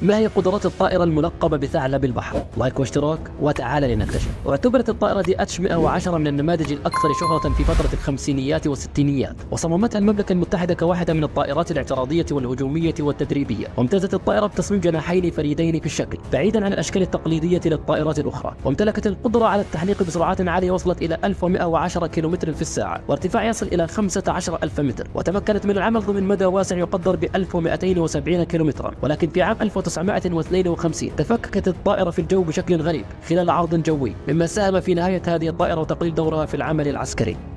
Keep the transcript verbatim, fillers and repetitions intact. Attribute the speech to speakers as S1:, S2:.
S1: ما هي قدرات الطائرة الملقبة بثعلب البحر؟ لايك واشتراك وتعال لنكتشف. اعتبرت الطائرة دي اتش مئة وعشرة من النماذج الأكثر شهرة في فترة الخمسينيات والستينيات، وصممتها المملكة المتحدة كواحدة من الطائرات الاعتراضية والهجومية والتدريبية، وامتازت الطائرة بتصميم جناحين فريدين في الشكل بعيدا عن الأشكال التقليدية للطائرات الأخرى، وامتلكت القدرة على التحليق بسرعات عالية وصلت إلى ألف ومئة وعشرة كيلومتر في الساعة، وارتفاع يصل إلى خمسة عشر ألف متر، وتمكنت من العمل ضمن مدى واسع يقدر ب ألف ومئتين وسبعين كيلومترا. ولكن في عام ألف وتسعمئة واثنين وخمسين تفككت الطائرة في الجو بشكل غريب خلال عرض جوي، مما ساهم في نهاية هذه الطائرة وتقليل دورها في العمل العسكري.